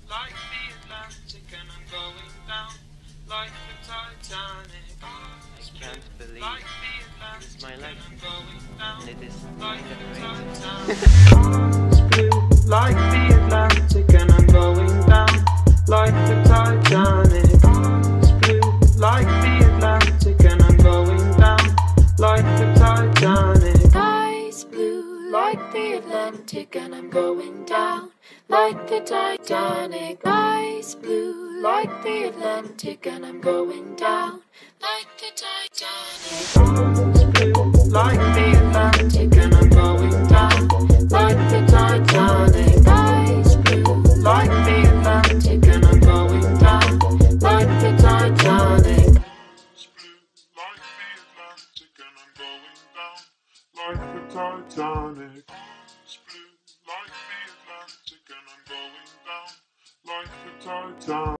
like the Atlantic, and I'm going down like the Titanic. I can't believe like the it's my Atlantic, life, and I'm going down and it is like the Titanic. Titanic. It's blue like the Atlantic, and I'm going down like the Titanic. It's blue like the Atlantic, and I'm going down like the Titanic. Sky's blue like the Atlantic, and I'm going down like the Titanic. Sky's blue like the Atlantic, and I'm going down like the Titanic. It's blue like the Atlantic, and I'm going down like the Titanic. Sky's blue Like the Atlantic, and I'm going down like the Titanic. It's blue like the Atlantic, and I'm going down like the Titanic. It's blue like the Atlantic, and I'm going down like the Titanic.